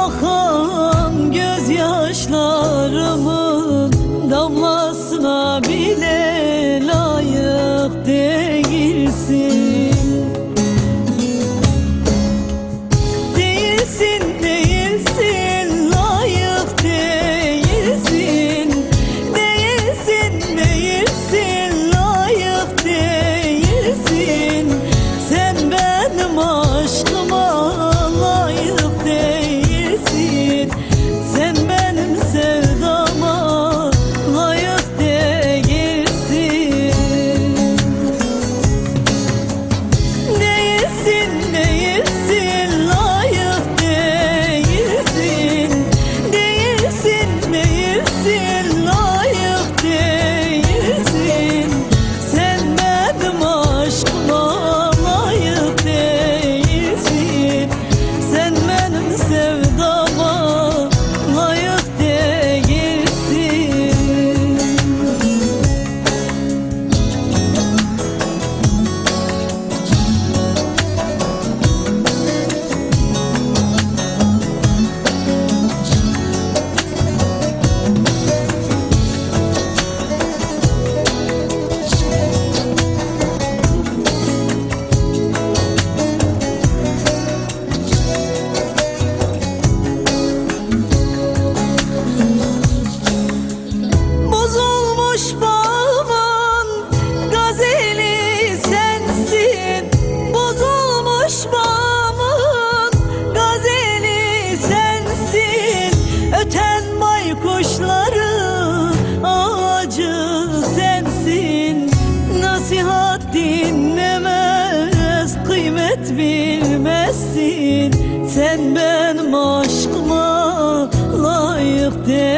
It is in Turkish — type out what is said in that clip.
akan gözyaşlarımın damlasına bile layık değilsin. Değilsin, değilsin, layık değilsin. Değilsin, değilsin, layık değilsin. Sen benim aşkıma layık değilsin. Sen benim sevdama layık değilsin. Değilsin, değilsin, layık değilsin. Değilsin, değilsin, layık değilsin. Sen benim aşkıma layık değilsin. Sen benim sevdama layık değilsin. Bozulmuş bağımın gazeli sensin. Bozulmuş bağımın gazeli sensin. Öten baykuşları ağacı sensin. Nasihat dinlemez, kıymet bilmezsin. Sen benim aşkıma layık değilsin.